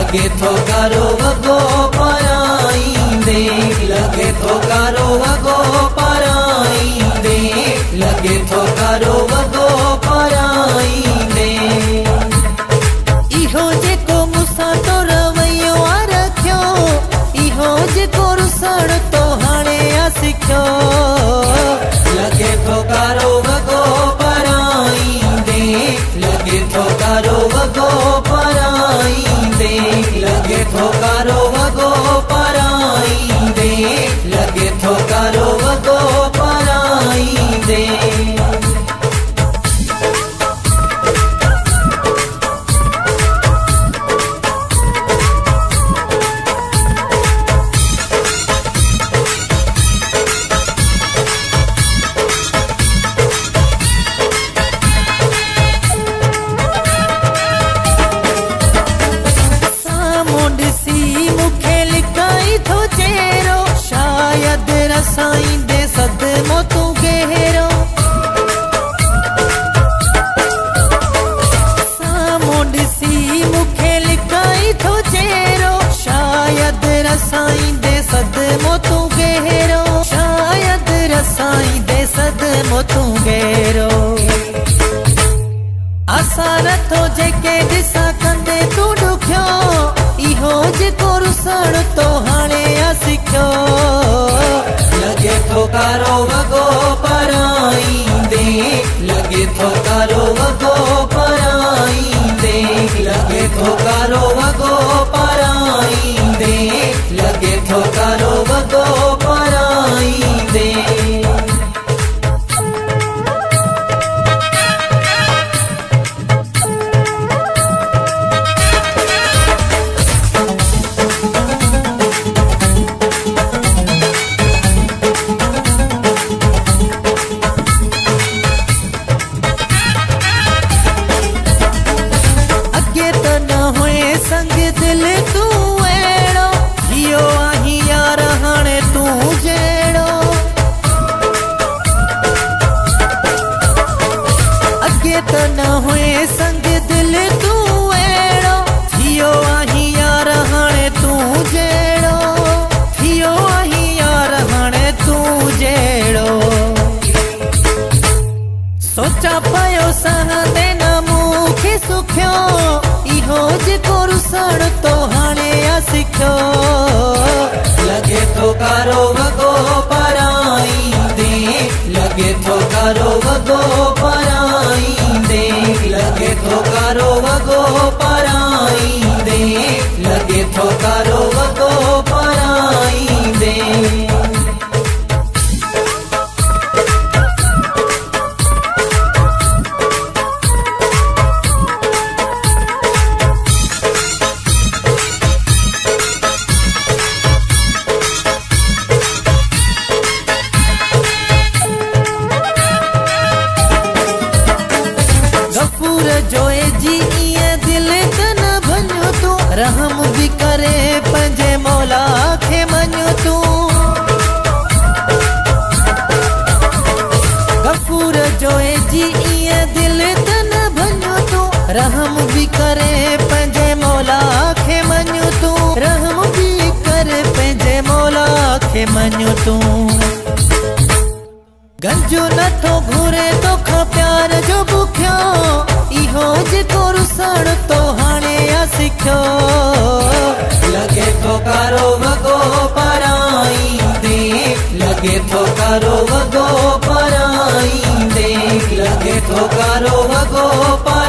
लगे थो कारो वगो पराईंदे, लगे थो कारो वगो पराईंदे, लगे थो कारो वगो पराईंदे। इहो जेको मूंसां तो रवैयो आ रखियो, इहो जेको रुसण तो हाणे आ सिखियो। लगे थो कारो वगो पराईंदे, लगे थो कारो वगो पराईंदे, लगे थो कारो वगो पराईंदे, लगे थो कारो वगो पराईंदे। रसाईंदे सदमो तू गहरो, साम्हूं ॾिसी मूंखे लिकाई थो चेहरो। शायद रसाईंदे सदमो तू गहरो, शायद रसाईंदे सदमो तू गहरो। असां नथो जेके ॾिसां कंदे तूं ॾुखियो, इहो जेको रुसण तो हाणे आ सिखियो। लगे थो कारो वगो पराईंदे, लगे थो कारो वगो पराईंदे, लगे थो कारो वगो पराईंदे, लगे थो कारो वगो पराईंदे। संग दिल तू अड़ो, जियो आही यार हाणे तू जड़ो। अगे तो न हुए संग दिल तू अड़ो, जियो आही यार हाणे तू जड़ो, जियो आही यार हाणे तू जड़ो। सोचा पयो सहंदे न मूंखे सुखियो, इहो जेको रुसण तो हाणे आ सिखियो। लगे थो कारो वगो पराईंदे, लगे थो कारो वगो पराईंदे, लगे थो कारो वगो पराईंदे, लगे थो कारो वगो पराईंदे। जोए जी इए दिल तन भञो तू, रहम भी करे पंजे मौला खे मञो तू। गफूर जोए जी इए दिल तन भञो तू, रहम भी करे पंजे मौला खे मञो तू, रहम भी करे पंजे मौला खे मञो तू। गंजो नथो घुरे तोखां प्यार जो बुखियो, इहो जेको रुसण तो हाणे आ सिखियो। लगे थो कारो वगो पराईंदे, लगे थो कारो वगो पराईंदे, लगे थो कारो वगो पराईंदे।